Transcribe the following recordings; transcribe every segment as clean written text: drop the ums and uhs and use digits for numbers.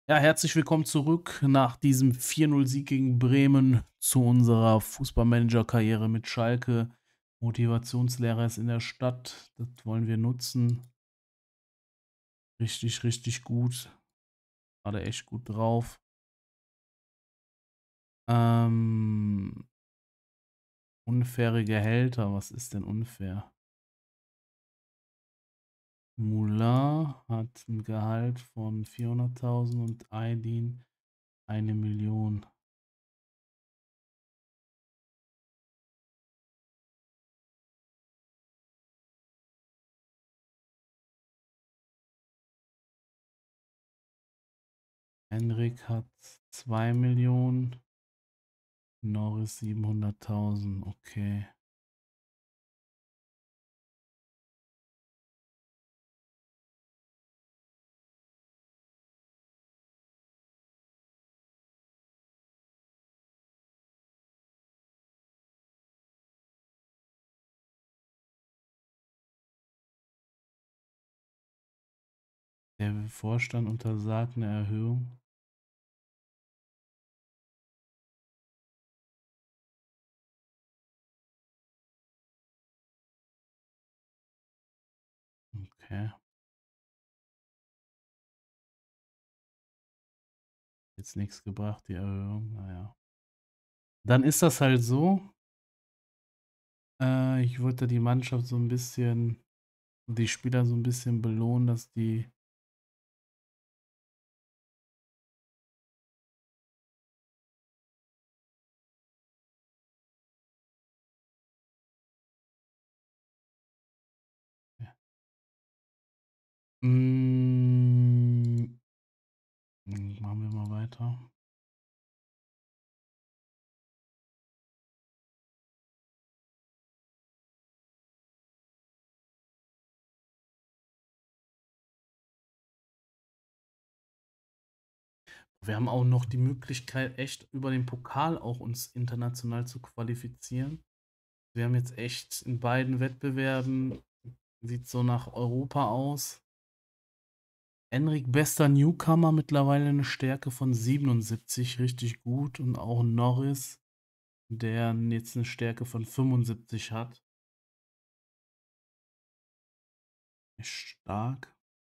Ja, herzlich willkommen zurück nach diesem 4:0 Sieg gegen Bremen zu unserer Fußballmanager-Karriere mit Schalke. Motivationslehrer ist in der Stadt, das wollen wir nutzen. Richtig, richtig gut. Gerade echt gut drauf. Ähm, Unfaire Gehälter, was ist denn unfair? Moulin hat ein Gehalt von 400.000 und Aydin 1.000.000. Henrik hat 2.000.000. Norris 700.000, okay. Der Vorstand untersagt eine Erhöhung. Okay. Jetzt nichts gebracht, die Erhöhung. Naja. Dann ist das halt so. Ich wollte die Mannschaft so ein bisschen, die Spieler so ein bisschen belohnen, dass die. Ja. Mm, Machen wir mal weiter. Wir haben auch noch die Möglichkeit, echt über den Pokal auch uns international zu qualifizieren. Wir haben jetzt echt in beiden Wettbewerben, sieht so nach Europa aus. Enric bester Newcomer, mittlerweile eine Stärke von 77, richtig gut. Und auch Norris, der jetzt eine Stärke von 75 hat. Ist stark.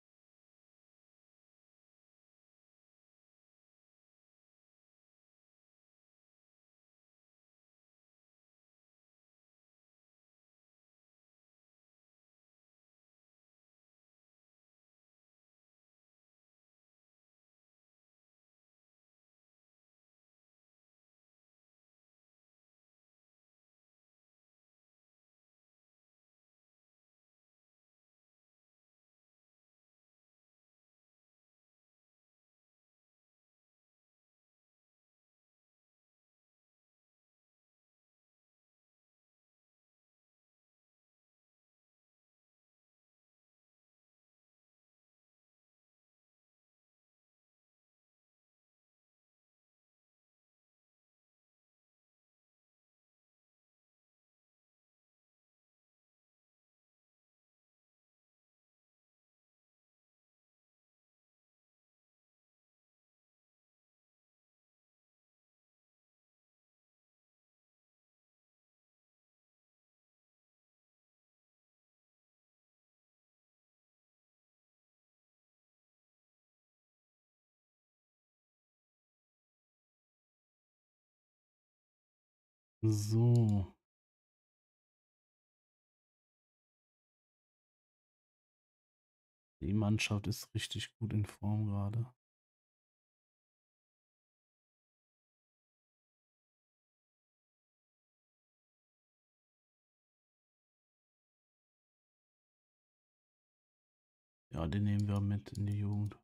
So, die Mannschaft ist richtig gut in Form gerade. Ja, den nehmen wir mit in die Jugend.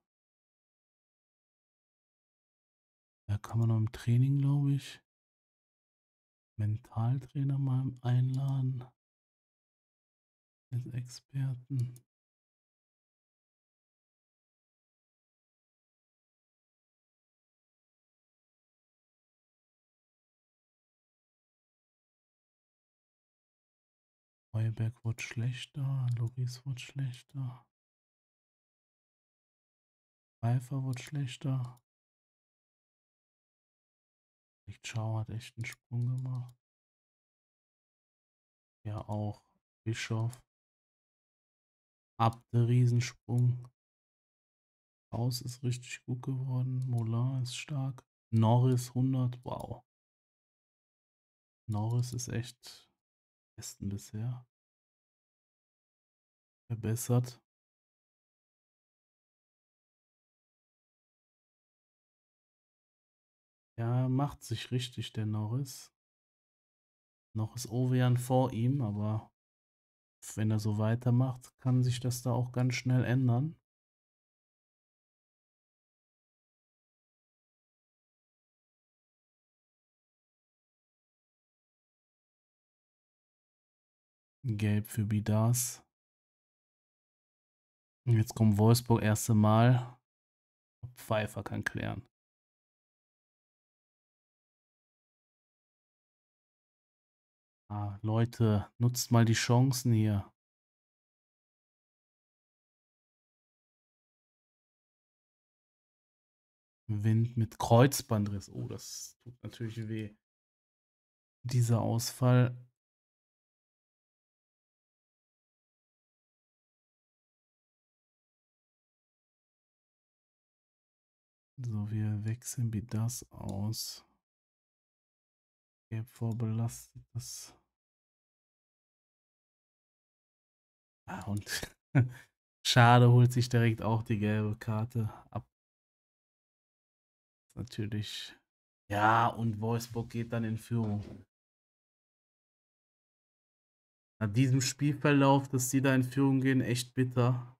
Da kann man noch im Training, glaube ich, Mentaltrainer mal einladen als Experten. Heuberg wird schlechter, Loris wird schlechter. Pfeiffer wird schlechter. Lichtschau hat echt einen Sprung gemacht. Ja, auch. Bischof. Abde Riesensprung. Haus ist richtig gut geworden. Moulin ist stark. Norris 100. Wow. Norris ist echt besten bisher. Verbessert. Ja, macht sich richtig, der Norris. Noch ist Ovejan vor ihm, aber wenn er so weitermacht, kann sich das da auch ganz schnell ändern. Gelb für Bidas. Jetzt kommt Wolfsburg erste Mal. Pfeiffer kann klären. Ah, Leute, nutzt mal die Chancen hier. Wind mit Kreuzbandriss. Oh, das tut natürlich weh. Dieser Ausfall. So, wir wechseln Bidas aus. Gelb vorbelastet. Das. Ah, und Schade holt sich direkt auch die gelbe Karte ab. Natürlich. Ja, und Wolfsburg geht dann in Führung. Nach diesem Spielverlauf, dass die da in Führung gehen, echt bitter.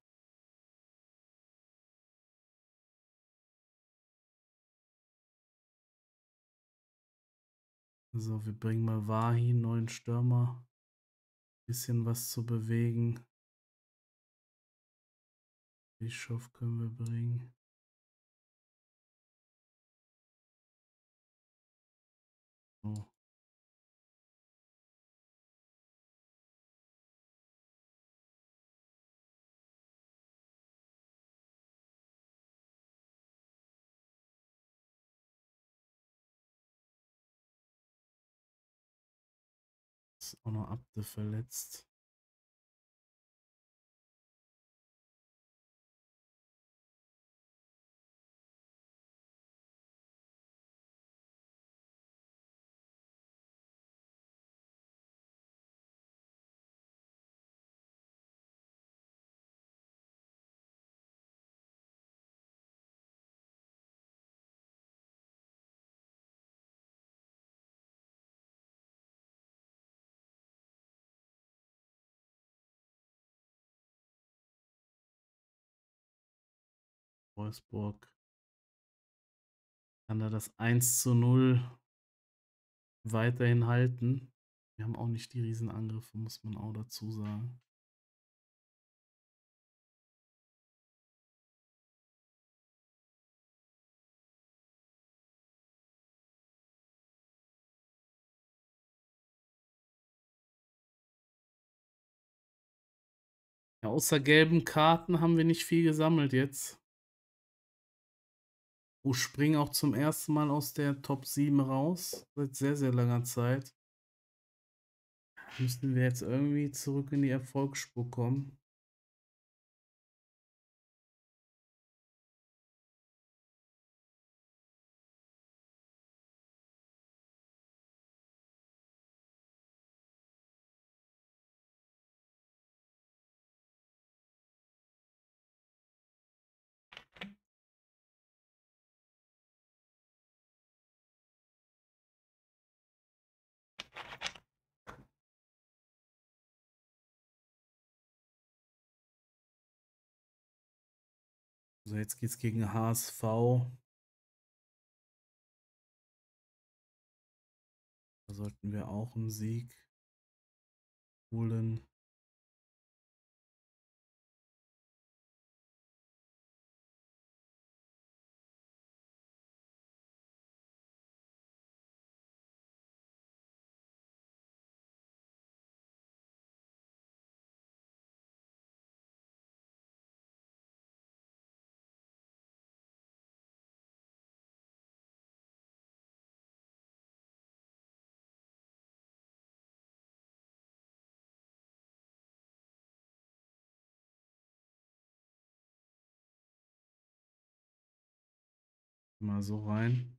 So, wir bringen mal Wahi, neuen Stürmer. Bisschen was zu bewegen. Bischof können wir bringen. So. Ist auch noch Abde verletzt. Wolfsburg kann da das 1:0 weiterhin halten. Wir haben auch nicht die Riesenangriffe, muss man auch dazu sagen. Ja, außer gelben Karten haben wir nicht viel gesammelt jetzt. Springen auch zum ersten Mal aus der Top 7 raus. Seit sehr, sehr langer Zeit. Müssten wir jetzt irgendwie zurück in die Erfolgsspur kommen. So, jetzt geht's gegen HSV. Da sollten wir auch einen Sieg holen. Mal so rein.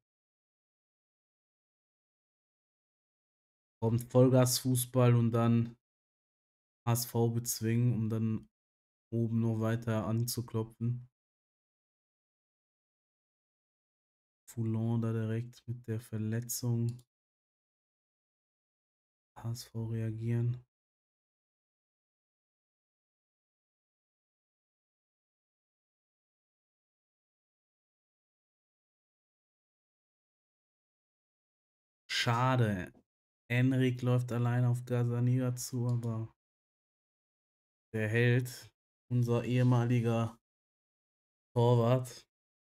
Kommt Vollgas-Fußball und dann HSV bezwingen, um dann oben noch weiter anzuklopfen. Foulon da direkt mit der Verletzung. HSV reagieren. Schade. Enric läuft allein auf Gazzaniga zu, aber der Held, unser ehemaliger Torwart,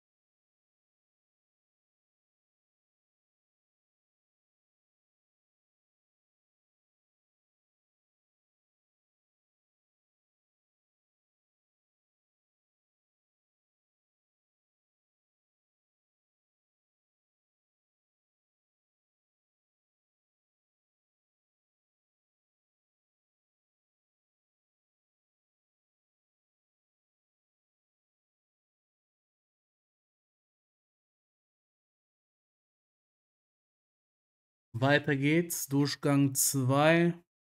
weiter geht's. Durchgang 2.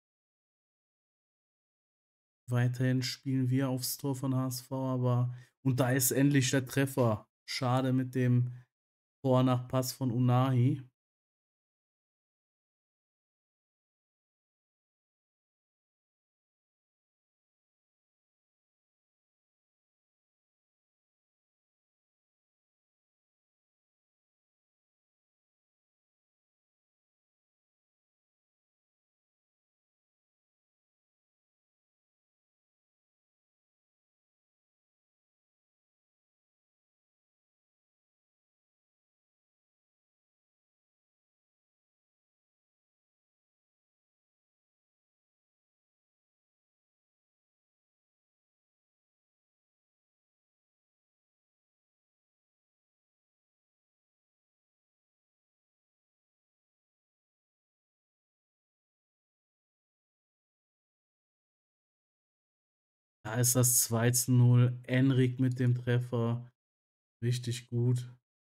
Weiterhin spielen wir aufs Tor von HSV, aber und da ist endlich der Treffer. Schade mit dem Tor nach Pass von Unahi. Da ist das 2:0. Enric mit dem Treffer. Richtig gut.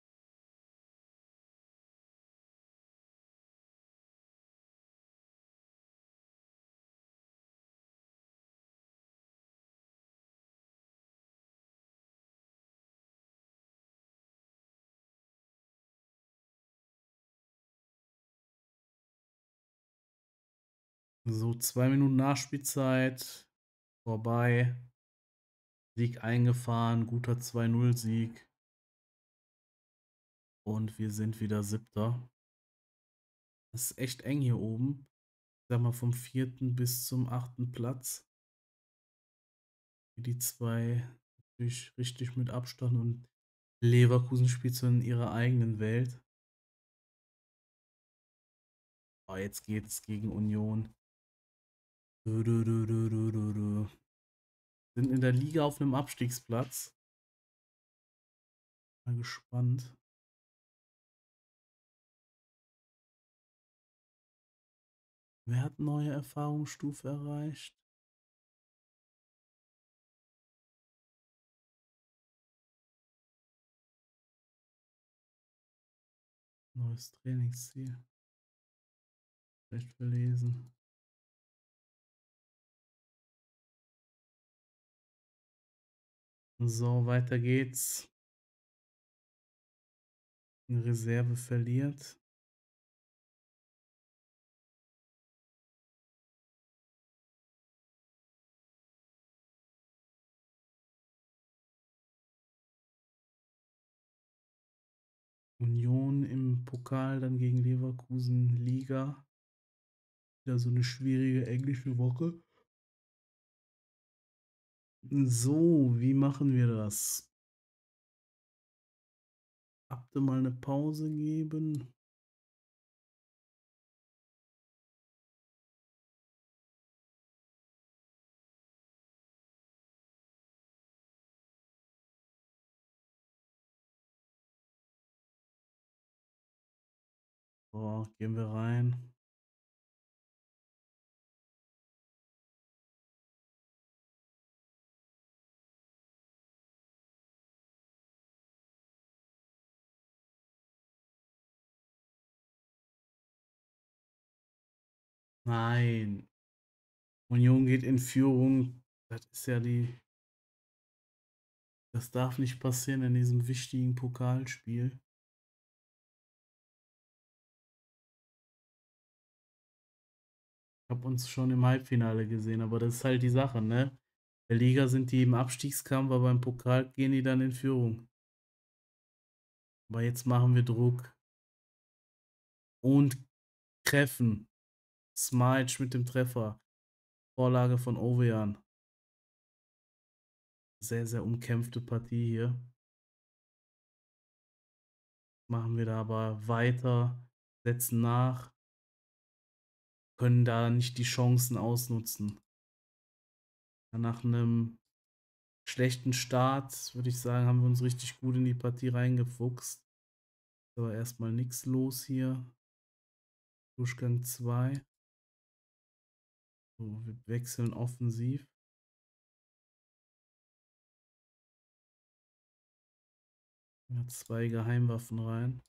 So, 2 Minuten Nachspielzeit. Vorbei. Sieg eingefahren. Guter 2:0-Sieg. Und wir sind wieder Siebter. Das ist echt eng hier oben. Ich sag mal vom 4. bis zum 8. Platz. Die zwei natürlich richtig mit Abstand und Leverkusen spielt so in ihrer eigenen Welt. Oh, jetzt geht's gegen Union. Sind in der Liga auf einem Abstiegsplatz. Mal gespannt. Wer hat neue Erfahrungsstufe erreicht? Neues Trainingsziel. Schlecht verlesen. So, weiter geht's. Eine Reserve verliert. Union im Pokal dann gegen Leverkusen Liga. Wieder so eine schwierige englische Woche. So, wie machen wir das? Abde mal eine Pause geben. So, gehen wir rein. Nein. Union geht in Führung. Das ist ja die. Das darf nicht passieren in diesem wichtigen Pokalspiel. Ich habe uns schon im Halbfinale gesehen, aber das ist halt die Sache, ne? Der Liga sind die im Abstiegskampf, aber beim Pokal gehen die dann in Führung. Aber jetzt machen wir Druck und treffen. Smajic mit dem Treffer. Vorlage von Ovejan. Sehr, sehr umkämpfte Partie hier. Machen wir da aber weiter, setzen nach, können da nicht die Chancen ausnutzen. Nach einem schlechten Start, würde ich sagen, haben wir uns richtig gut in die Partie reingefuchst. Aber erstmal nichts los hier. Durchgang 2. So, wir wechseln offensiv. Ja, 2 Geheimwaffen rein.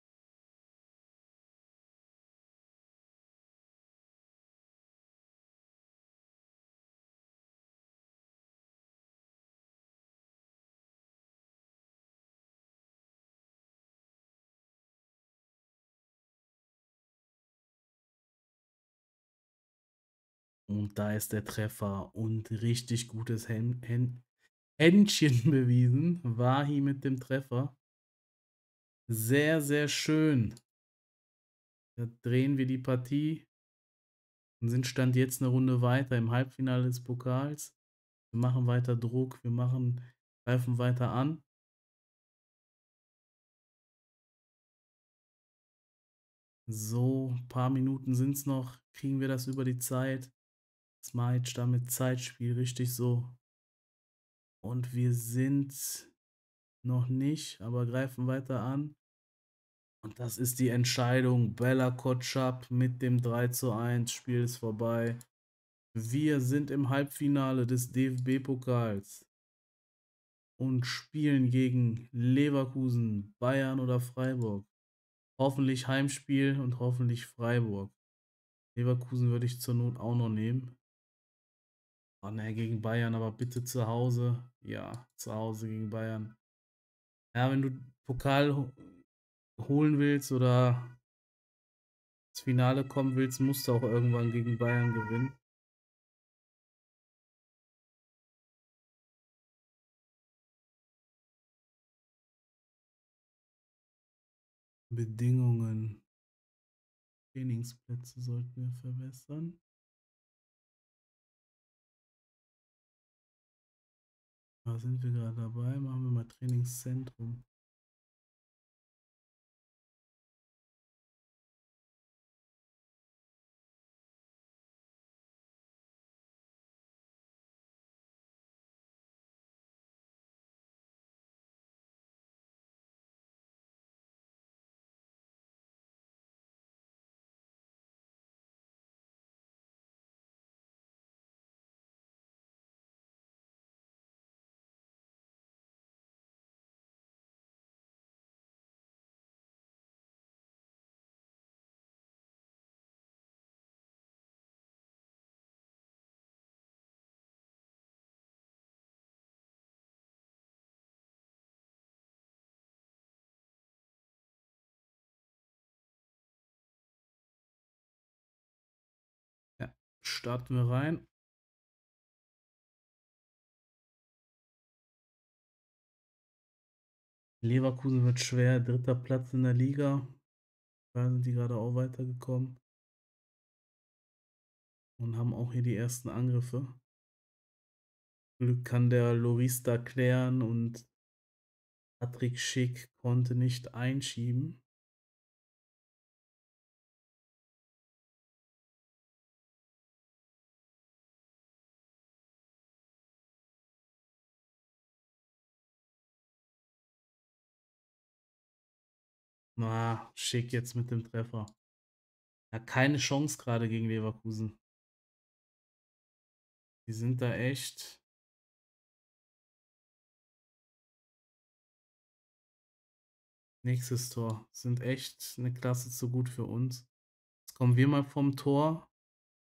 Und da ist der Treffer und richtig gutes Händchen bewiesen. Wahi mit dem Treffer. Sehr, sehr schön. Da drehen wir die Partie und sind Stand jetzt eine Runde weiter im Halbfinale des Pokals. Wir machen weiter Druck, greifen weiter an. So, ein paar Minuten sind es noch. Kriegen wir das über die Zeit? Smajic damit Zeitspiel, richtig so. Und wir sind noch nicht, aber greifen weiter an. Und das ist die Entscheidung. Bella Kotschap mit dem 3:1. Spiel ist vorbei. Wir sind im Halbfinale des DFB-Pokals und spielen gegen Leverkusen, Bayern oder Freiburg. Hoffentlich Heimspiel und hoffentlich Freiburg. Leverkusen würde ich zur Not auch noch nehmen. Oh ne, gegen Bayern, aber bitte zu Hause. Ja, zu Hause gegen Bayern. Ja, wenn du Pokal holen willst oder ins Finale kommen willst, musst du auch irgendwann gegen Bayern gewinnen. Bedingungen. Trainingsplätze sollten wir verbessern. Da sind wir gerade dabei. Machen wir mal Trainingszentrum. Ja, starten wir rein. Leverkusen wird schwer. Dritter Platz in der Liga. Da sind die gerade auch weitergekommen. Und haben auch hier die ersten Angriffe. Glück kann der Loris da klären und Patrick Schick konnte nicht einschieben. Na, Schick jetzt mit dem Treffer. Ja, keine Chance gerade gegen Leverkusen. Die sind da echt. Nächstes Tor. Sind echt eine Klasse zu gut für uns. Jetzt kommen wir mal vom Tor.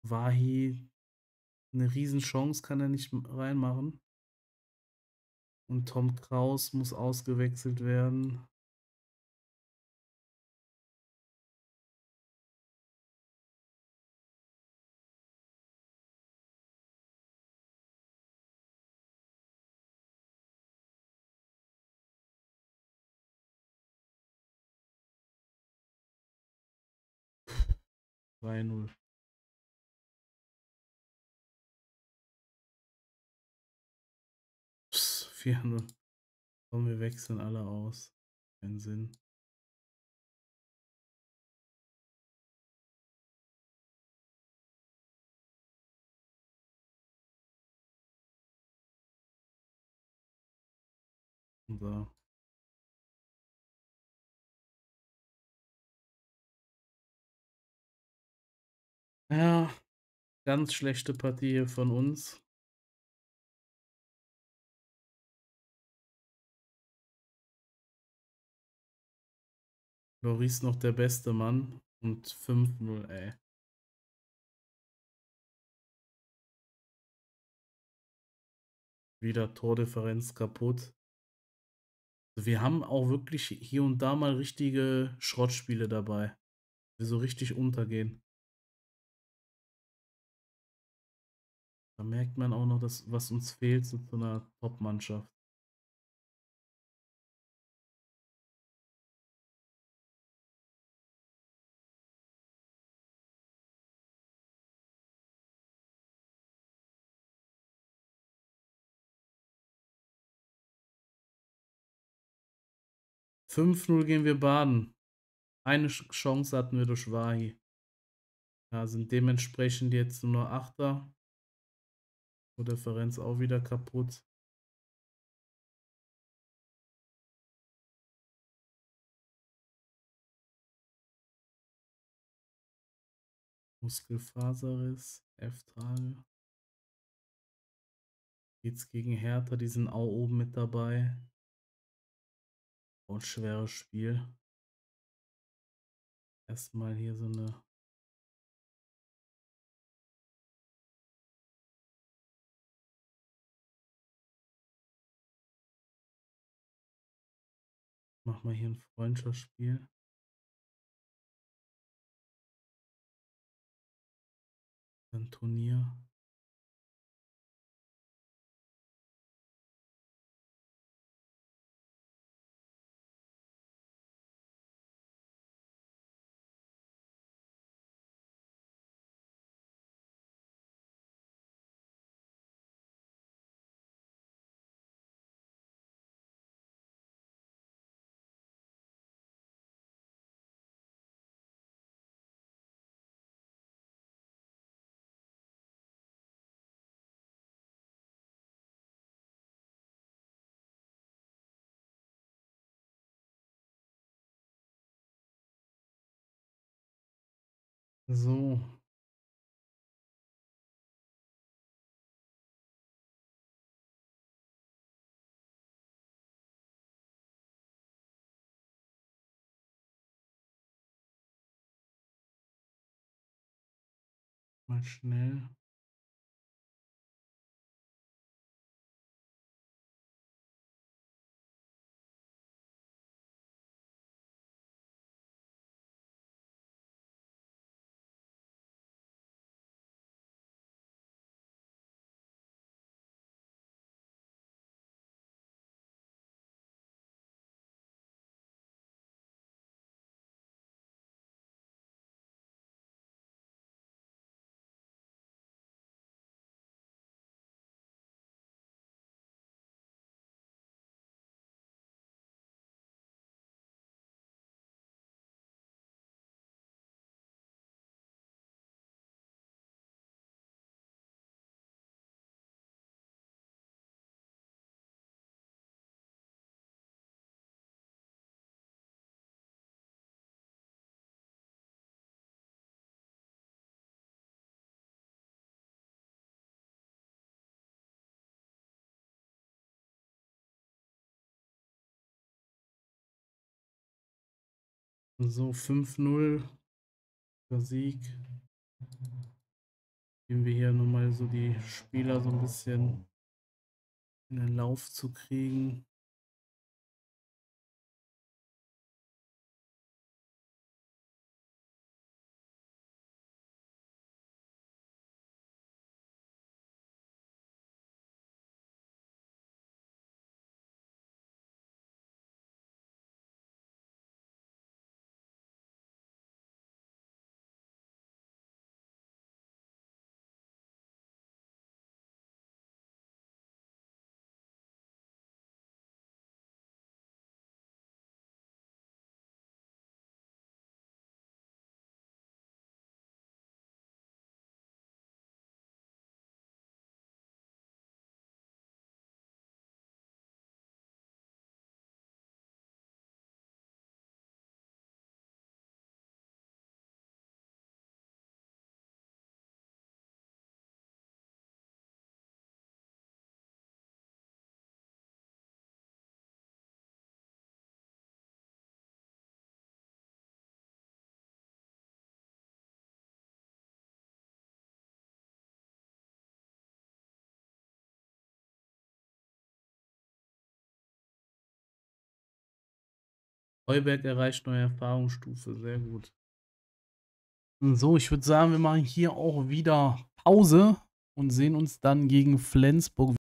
Wahi, eine Riesenchance kann er nicht reinmachen. Und Tom Kraus muss ausgewechselt werden. Drei null. 4-0. Komm, wir wechseln alle aus. Keinen Sinn. So. Ja, ganz schlechte Partie hier von uns. Loris noch der beste Mann und 5-0, ey. Wieder Tordifferenz kaputt. Wir haben auch wirklich hier und da mal richtige Schrottspiele dabei, die so richtig untergehen. Da merkt man auch noch, dass, was uns fehlt, so zu einer Top-Mannschaft. Fünf 0 gehen wir baden. Eine Chance hatten wir durch Wahi. Ja, sind dementsprechend jetzt nur noch Achter. Differenz auch wieder kaputt. Muskelfaserriss, F-Tage. Geht's gegen Hertha, die sind auch oben mit dabei. Und schweres Spiel. Erstmal hier so eine. Mach mal hier ein Freundschaftsspiel. Ein Turnier. So. Mal schnell. So, 5-0. Der Sieg. Gehen wir hier nochmal so die Spieler so ein bisschen in den Lauf zu kriegen. Heuberg erreicht neue Erfahrungsstufe, sehr gut. So, ich würde sagen, wir machen hier auch wieder Pause und sehen uns dann gegen Flensburg